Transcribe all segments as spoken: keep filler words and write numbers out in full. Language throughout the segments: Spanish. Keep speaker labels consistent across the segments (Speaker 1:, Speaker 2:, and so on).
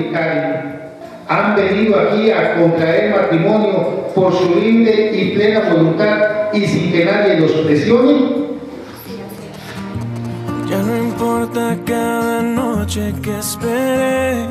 Speaker 1: y Karen han venido aquí a contraer matrimonio por su libre y plena voluntad y sin que nadie los presione.
Speaker 2: Ya no importa cada noche que esperé,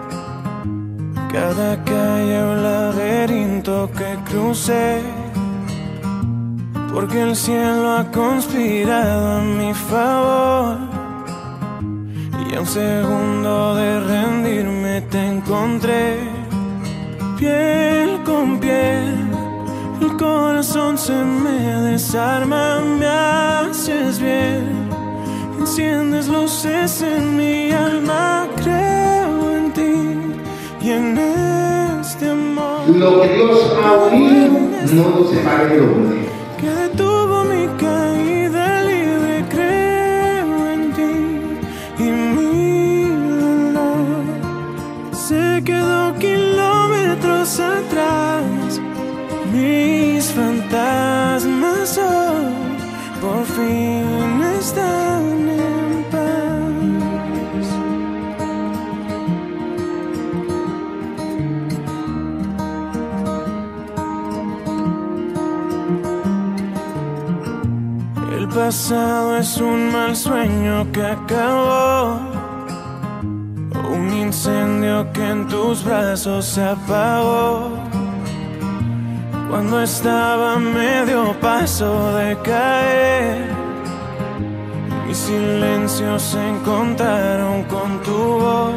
Speaker 2: cada calle o laberinto que crucé, porque el cielo ha conspirado a mi favor. Y a un segundo de rendirme te encontré, piel con piel. El corazón se me desarma, me haces bien. Enciendes luces en mi alma, creo en ti y en este amor.
Speaker 1: Lo que Dios ha unido no lo separe el hombre.
Speaker 2: Que detuvo mi caída libre, creo en ti y mi dolor se quedó kilómetros atrás. Mis fantasmas hoy por fin están en paz. El pasado es un mal sueño que acabó, un incendio que en tus brazos se apagó. Cuando estaba a medio paso de caer, mis silencios se encontraron con tu voz.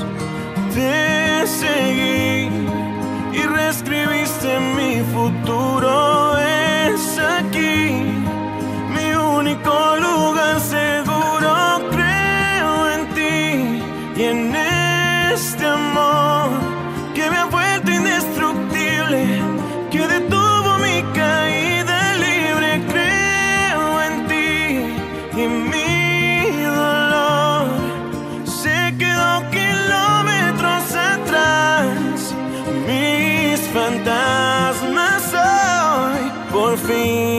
Speaker 2: Te seguí y reescribiste mi futuro. Es aquí mi único lugar seguro. Creo en ti y en este amor que me ha vuelto indestructible, que detuvo mi caída libre. Creo en ti y mi dolor se quedó kilómetros atrás. Mis fantasmas hoy por fin